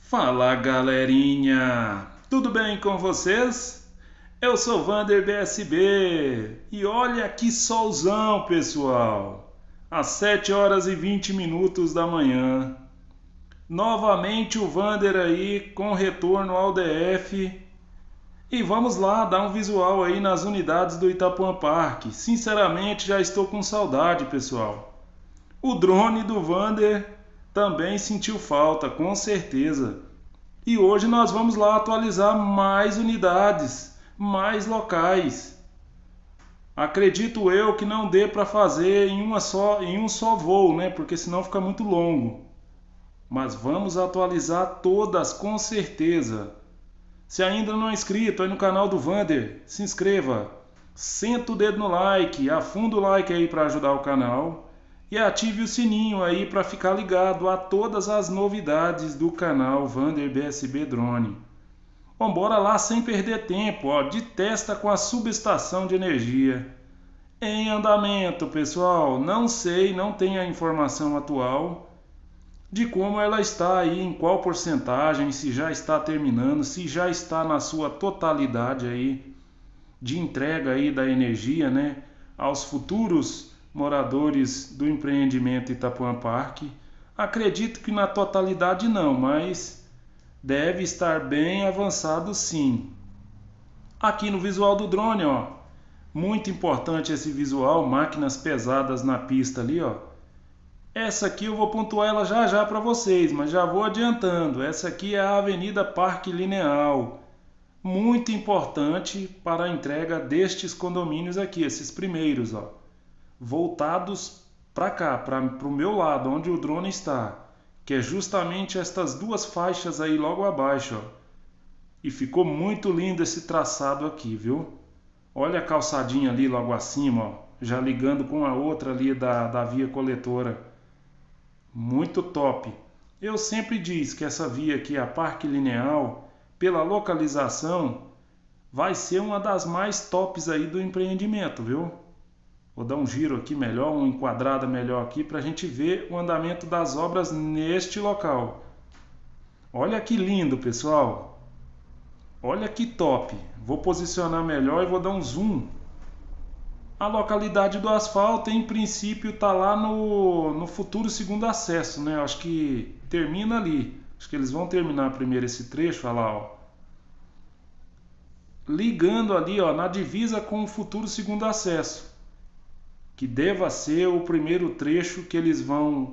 Fala galerinha, tudo bem com vocês? Eu sou Vander BSB e olha que solzão, pessoal! Às 7 horas e 20 minutos da manhã. Novamente o Vander aí com retorno ao DF. E vamos lá dar um visual aí nas unidades do Itapuã Park. Sinceramente já estou com saudade, pessoal. O drone do Vander também sentiu falta, com certeza. E hoje nós vamos lá atualizar mais unidades, mais locais. Acredito eu que não dê para fazer em um só voo, né? Porque senão fica muito longo. Mas vamos atualizar todas com certeza. Se ainda não é inscrito aí no canal do Vander, se inscreva. Senta o dedo no like, afunda o like aí para ajudar o canal. E ative o sininho aí para ficar ligado a todas as novidades do canal Vander BSB Drone. Bom, bora lá sem perder tempo, ó, de testa com a subestação de energia. Em andamento, pessoal, não sei, não tenho a informação atual de como ela está aí, em qual porcentagem, se já está terminando, se já está na sua totalidade aí de entrega aí da energia, né, aos futuros moradores do empreendimento Itapuã Park. Acredito que na totalidade não, mas deve estar bem avançado sim. Aqui no visual do drone, ó, muito importante esse visual, máquinas pesadas na pista ali, ó. Essa aqui eu vou pontuar ela já já para vocês, mas já vou adiantando. Essa aqui é a Avenida Parque Lineal. Muito importante para a entrega destes condomínios aqui, esses primeiros, ó, voltados para cá, para o meu lado, onde o drone está, que é justamente estas duas faixas aí logo abaixo, ó. E ficou muito lindo esse traçado aqui, viu? Olha a calçadinha ali logo acima, ó, já ligando com a outra ali da via coletora. Muito top. Eu sempre disse que essa via aqui, a Parque Lineal, pela localização, vai ser uma das mais tops aí do empreendimento, viu? Vou dar um giro aqui melhor, uma enquadrada melhor aqui para a gente ver o andamento das obras neste local. Olha que lindo, pessoal. Olha que top. Vou posicionar melhor e vou dar um zoom. A localidade do asfalto, em princípio, está lá no futuro segundo acesso, né? Acho que termina ali. Acho que eles vão terminar primeiro esse trecho, olha lá, ó. Ligando ali, ó, na divisa com o futuro segundo acesso, que deva ser o primeiro trecho que eles vão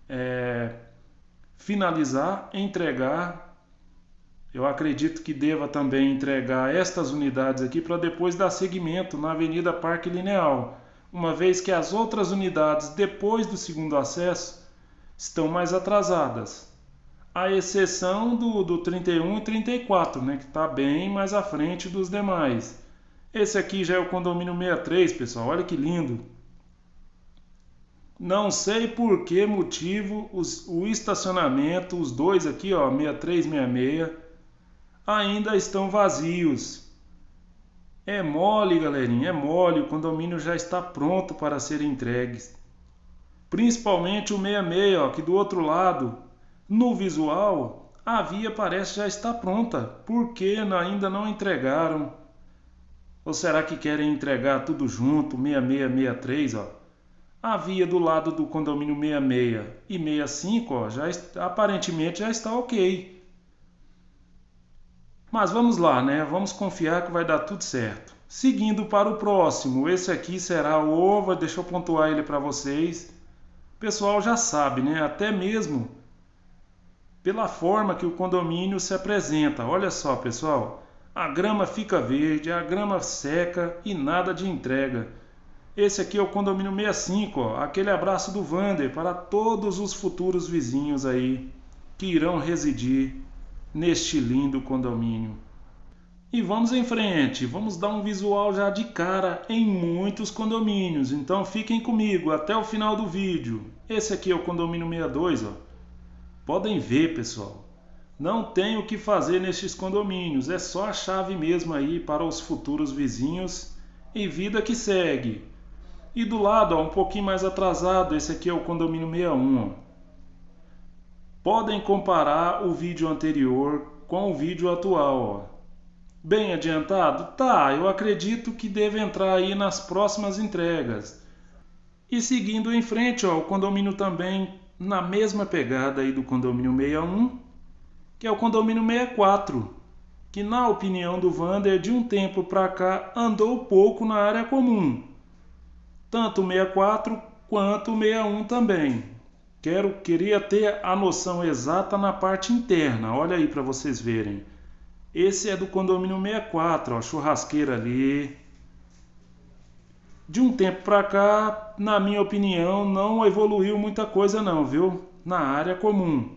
finalizar, entregar. Eu acredito que deva também entregar estas unidades aqui para depois dar seguimento na Avenida Parque Lineal, uma vez que as outras unidades depois do segundo acesso estão mais atrasadas, à exceção do 31 e 34, né, que está bem mais à frente dos demais. Esse aqui já é o condomínio 63, pessoal, olha que lindo. Não sei por que motivo o estacionamento, os dois aqui, ó, 63 e 66, ainda estão vazios. É mole, galerinha, é mole, o condomínio já está pronto para ser entregue. Principalmente o 66, ó, que do outro lado, no visual, a via parece já estar pronta. Por que ainda não entregaram? Ou será que querem entregar tudo junto, 66, 63, ó? A via do lado do condomínio 66 e 65, ó, aparentemente já está ok. Mas vamos lá, né? Vamos confiar que vai dar tudo certo. Seguindo para o próximo, esse aqui será o OVA, deixa eu pontuar ele para vocês. O pessoal já sabe, né? Até mesmo pela forma que o condomínio se apresenta. Olha só, pessoal, a grama fica verde, a grama seca e nada de entrega. Esse aqui é o condomínio 65, ó, aquele abraço do Vander para todos os futuros vizinhos aí que irão residir neste lindo condomínio. E vamos em frente, vamos dar um visual já de cara em muitos condomínios, então fiquem comigo até o final do vídeo. Esse aqui é o condomínio 62, ó. Podem ver, pessoal, não tem o que fazer nestes condomínios, é só a chave mesmo aí para os futuros vizinhos e vida que segue. E do lado, ó, um pouquinho mais atrasado, esse aqui é o condomínio 61, ó. Podem comparar o vídeo anterior com o vídeo atual, ó. Bem adiantado? Tá, eu acredito que deve entrar aí nas próximas entregas. E seguindo em frente, ó, o condomínio também na mesma pegada aí do condomínio 61, que é o condomínio 64, que na opinião do Vander, de um tempo para cá, andou pouco na área comum. Tanto o 64 quanto o 61 também. Queria ter a noção exata na parte interna, olha aí para vocês verem. Esse é do condomínio 64, ó, churrasqueira ali. De um tempo para cá, na minha opinião, não evoluiu muita coisa não, viu? Na área comum.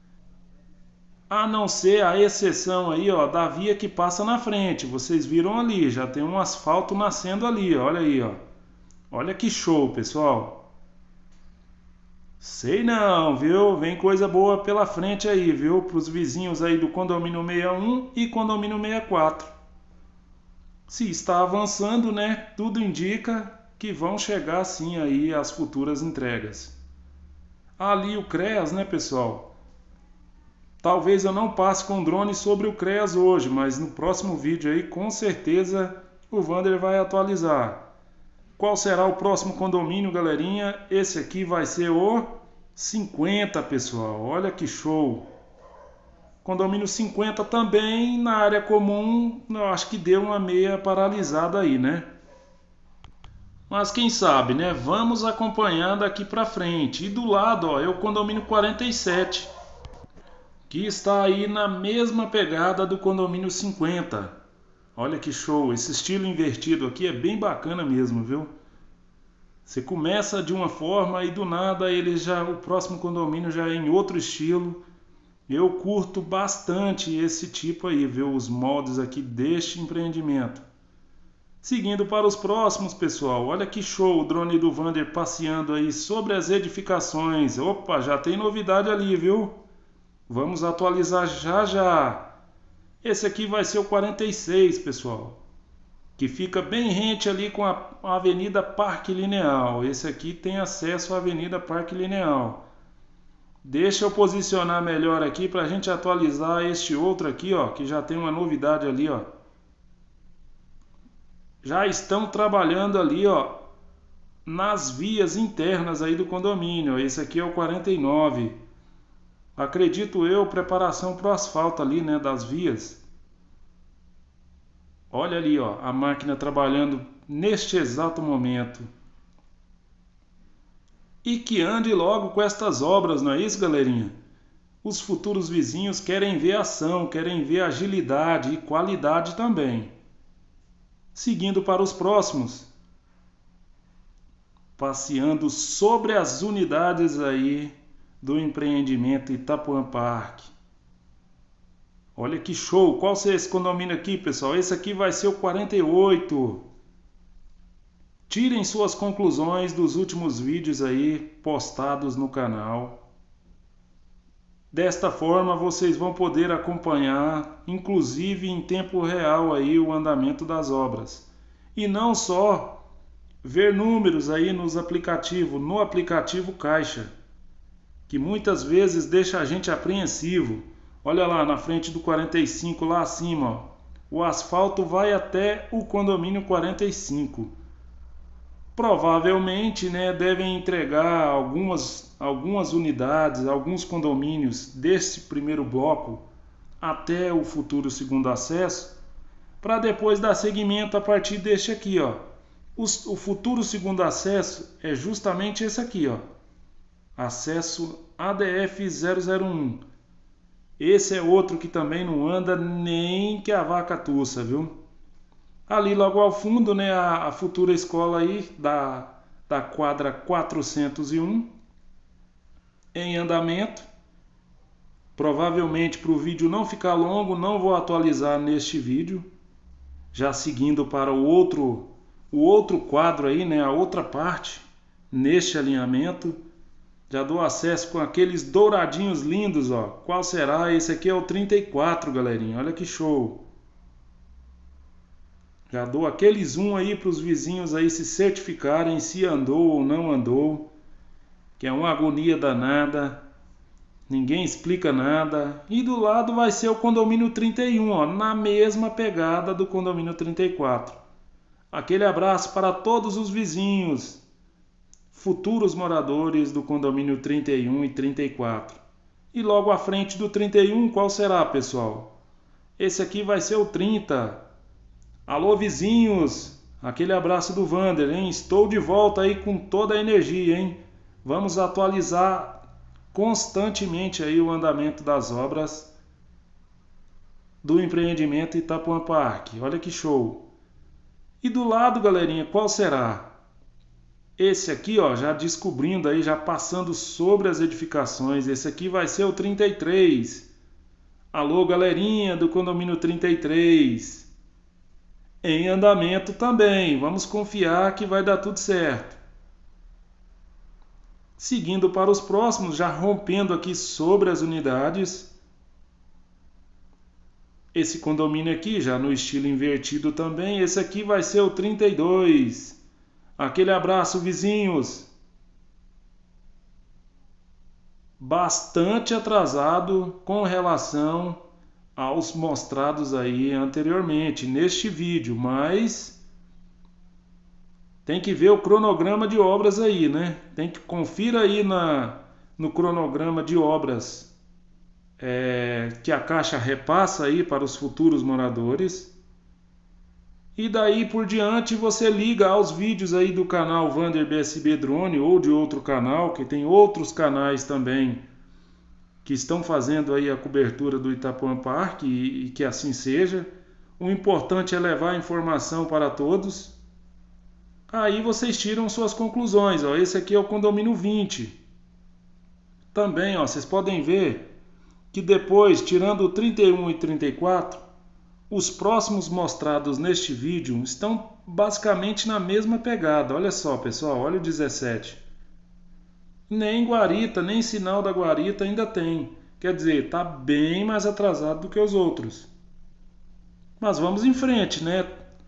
A não ser a exceção aí, ó, da via que passa na frente. Vocês viram ali, já tem um asfalto nascendo ali, olha aí, ó. Olha que show, pessoal. Sei não, viu? Vem coisa boa pela frente aí, viu? Para os vizinhos aí do condomínio 61 e condomínio 64. Se está avançando, né? Tudo indica que vão chegar sim aí as futuras entregas. Ali o CREAS, né, pessoal? Talvez eu não passe com drone sobre o CREAS hoje, mas no próximo vídeo aí com certeza o Vander vai atualizar. Qual será o próximo condomínio, galerinha? Esse aqui vai ser o 50, pessoal. Olha que show. Condomínio 50 também na área comum, eu acho que deu uma meia paralisada aí, né? Mas quem sabe, né? Vamos acompanhar daqui para frente. E do lado, ó, é o condomínio 47, que está aí na mesma pegada do condomínio 50. Olha que show, esse estilo invertido aqui é bem bacana mesmo, viu? Você começa de uma forma e do nada o próximo condomínio já é em outro estilo. Eu curto bastante esse tipo aí, viu? Os moldes aqui deste empreendimento. Seguindo para os próximos, pessoal, olha que show o drone do Vander passeando aí sobre as edificações. Opa, já tem novidade ali, viu? Vamos atualizar já já. Esse aqui vai ser o 46, pessoal, que fica bem rente ali com a Avenida Parque Lineal. Esse aqui tem acesso à Avenida Parque Lineal. Deixa eu posicionar melhor aqui para a gente atualizar este outro aqui, ó, que já tem uma novidade ali, ó. Já estão trabalhando ali, ó, nas vias internas aí do condomínio. Esse aqui é o 49. Acredito eu, preparação para o asfalto ali, né, das vias. Olha ali, ó, a máquina trabalhando neste exato momento. E que ande logo com estas obras, não é isso, galerinha? Os futuros vizinhos querem ver ação, querem ver agilidade e qualidade também. Seguindo para os próximos. Passeando sobre as unidades aí do empreendimento Itapuã Park. Olha que show! Qual é esse condomínio aqui, pessoal? Esse aqui vai ser o 48. Tirem suas conclusões dos últimos vídeos aí postados no canal. Desta forma vocês vão poder acompanhar, inclusive em tempo real aí, o andamento das obras. E não só ver números aí no aplicativo Caixa, que muitas vezes deixa a gente apreensivo. Olha lá na frente do 45, lá acima, ó. O asfalto vai até o condomínio 45. Provavelmente, né, devem entregar algumas unidades, alguns condomínios desse primeiro bloco até o futuro segundo acesso, para depois dar seguimento a partir deste aqui, ó. O futuro segundo acesso é justamente esse aqui, ó. Acesso ADF 001. Esse é outro que também não anda nem que a vaca tussa, viu? Ali logo ao fundo, né, a futura escola aí da quadra 401 em andamento. Provavelmente para o vídeo não ficar longo, não vou atualizar neste vídeo. Já seguindo para o outro quadro aí, né, a outra parte neste alinhamento. Já dou acesso com aqueles douradinhos lindos, ó. Qual será? Esse aqui é o 34, galerinha. Olha que show. Já dou aquele zoom aí para os vizinhos aí se certificarem se andou ou não andou. Que é uma agonia danada. Ninguém explica nada. E do lado vai ser o condomínio 31, ó, na mesma pegada do condomínio 34. Aquele abraço para todos os vizinhos, futuros moradores do condomínio 31 e 34. E logo à frente do 31, qual será, pessoal? Esse aqui vai ser o 30. Alô, vizinhos! Aquele abraço do Vander, hein? Estou de volta aí com toda a energia, hein? Vamos atualizar constantemente aí o andamento das obras do empreendimento Itapuã Parque. Olha que show! E do lado, galerinha, qual será? Esse aqui, ó, já descobrindo aí, já passando sobre as edificações. Esse aqui vai ser o 33. Alô, galerinha do condomínio 33. Em andamento também. Vamos confiar que vai dar tudo certo. Seguindo para os próximos, já rompendo aqui sobre as unidades. Esse condomínio aqui, já no estilo invertido também. Esse aqui vai ser o 32. Aquele abraço, vizinhos. Bastante atrasado com relação aos mostrados aí anteriormente neste vídeo, mas tem que ver o cronograma de obras aí, né? Tem que confira aí no cronograma de obras que a Caixa repassa aí para os futuros moradores. E daí por diante você liga aos vídeos aí do canal Vander BSB Drone ou de outro canal, que tem outros canais também que estão fazendo aí a cobertura do Itapuã Parque e que assim seja. O importante é levar a informação para todos. Aí vocês tiram suas conclusões. Ó. Esse aqui é o condomínio 20. Também, ó, vocês podem ver que depois, tirando o 31 e 34, os próximos mostrados neste vídeo estão basicamente na mesma pegada. Olha só, pessoal, olha o 17. Nem guarita, nem sinal da guarita ainda tem. Quer dizer, está bem mais atrasado do que os outros. Mas vamos em frente, né?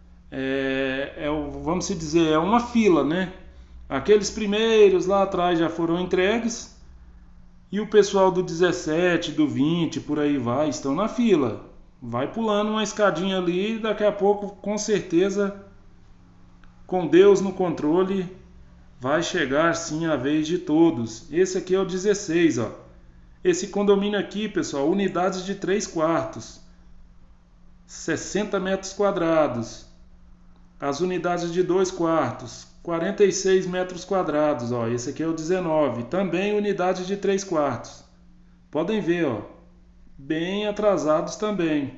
Vamos se dizer, é uma fila, né? Aqueles primeiros lá atrás já foram entregues. E o pessoal do 17, do 20, por aí vai, estão na fila. Vai pulando uma escadinha ali e daqui a pouco, com certeza, com Deus no controle, vai chegar sim a vez de todos. Esse aqui é o 16, ó. Esse condomínio aqui, pessoal, unidades de 3 quartos, 60 metros quadrados. As unidades de 2 quartos, 46 metros quadrados, ó. Esse aqui é o 19, também unidade de 3 quartos. Podem ver, ó. Bem atrasados também,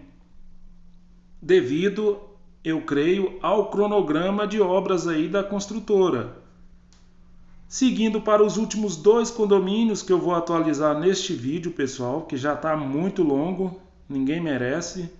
devido, eu creio, ao cronograma de obras aí da construtora. Seguindo para os últimos 2 condomínios que eu vou atualizar neste vídeo, pessoal, que já está muito longo, ninguém merece.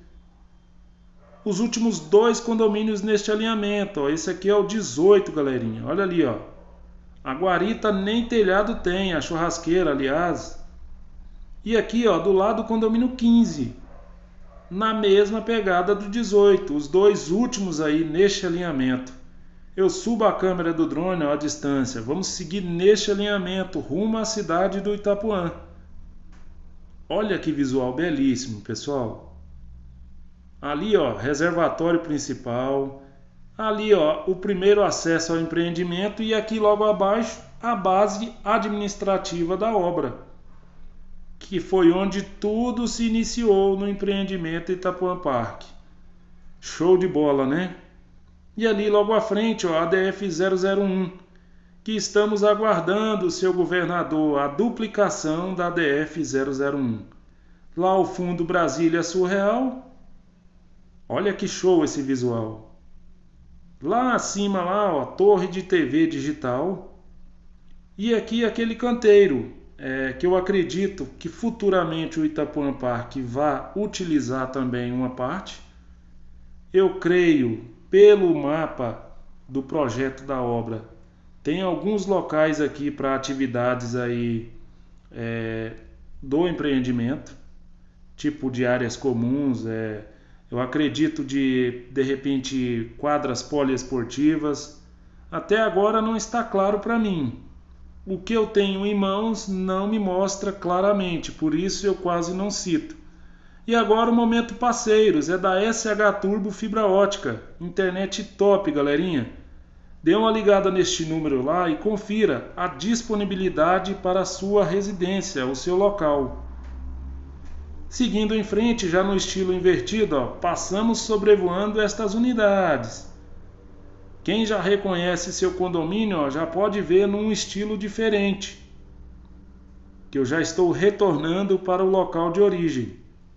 Os últimos 2 condomínios neste alinhamento, ó. Esse aqui é o 18, galerinha, olha ali, ó. A guarita nem telhado tem, a churrasqueira, aliás. E aqui, ó, do lado do condomínio 15, na mesma pegada do 18, os 2 últimos aí neste alinhamento. Eu subo a câmera do drone ó, à distância, vamos seguir neste alinhamento rumo à cidade do Itapuã. Olha que visual belíssimo, pessoal. Ali, ó, reservatório principal. Ali, ó, o primeiro acesso ao empreendimento e aqui logo abaixo a base administrativa da obra, que foi onde tudo se iniciou no empreendimento Itapuã Parque. Show de bola, né? E ali logo à frente, ó, a ADF 001, que estamos aguardando, seu governador, a duplicação da ADF 001. Lá ao fundo, Brasília Surreal. Olha que show esse visual. Lá acima, lá, ó, torre de TV digital. E aqui aquele canteiro, que eu acredito que futuramente o Itapuã Parque vá utilizar também uma parte. Eu creio, pelo mapa do projeto da obra, tem alguns locais aqui para atividades aí, do empreendimento, tipo de áreas comuns, eu acredito de repente quadras poliesportivas. Até agora não está claro para mim, o que eu tenho em mãos não me mostra claramente, por isso eu quase não cito. E agora o momento parceiros, é da SH Turbo Fibra Ótica, internet top, galerinha. Dê uma ligada neste número lá e confira a disponibilidade para a sua residência, o seu local. Seguindo em frente, já no estilo invertido, passamos sobrevoando estas unidades. Quem já reconhece seu condomínio já pode ver num estilo diferente, que eu já estou retornando para o local de origem.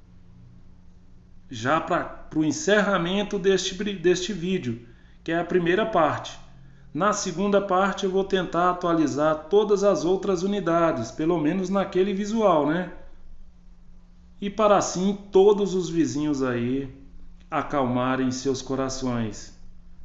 Já para o encerramento deste vídeo, que é a primeira parte. Na segunda parte eu vou tentar atualizar todas as outras unidades, pelo menos naquele visual, né? E para assim todos os vizinhos aí acalmarem seus corações.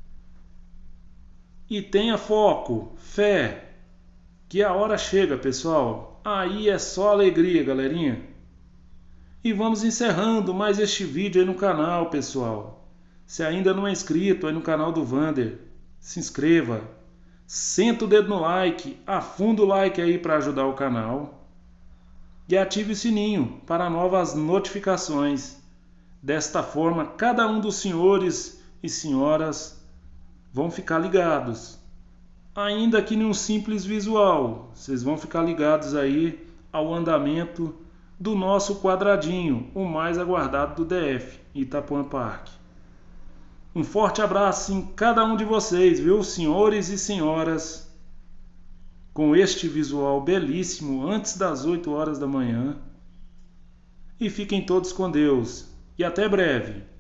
E tenha foco, fé, que a hora chega, pessoal. Aí é só alegria, galerinha. E vamos encerrando mais este vídeo aí no canal, pessoal. Se ainda não é inscrito aí no canal do Vander, se inscreva. Senta o dedo no like, afunda o like aí para ajudar o canal. E ative o sininho para novas notificações. Desta forma, cada um dos senhores e senhoras vão ficar ligados. Ainda que num simples visual, vocês vão ficar ligados aí ao andamento do nosso quadradinho, o mais aguardado do DF, Itapuã Park. Um forte abraço em cada um de vocês, viu, senhores e senhoras, com este visual belíssimo antes das 8 horas da manhã. E fiquem todos com Deus. E até breve.